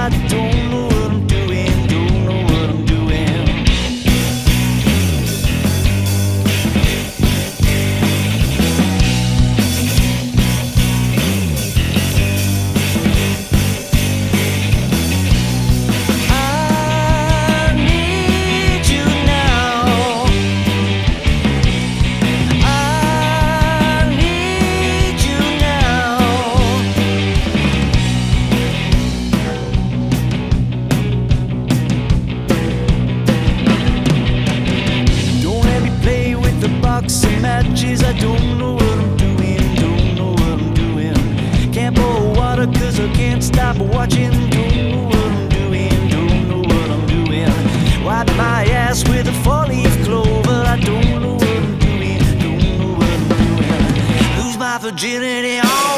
I don't know what I'm doing, don't know what I'm doing. I need you now. I need you now. Don't let me play with the box of matches. I don't know what I'm doing, don't know what I'm doing. Can't pour water cause I can't stop watching. Don't know what I'm doing, don't know what I'm doing. Wipe my ass with a four-leaf clover. I don't know what I'm doing, don't know what I'm doing. Lose my virginity on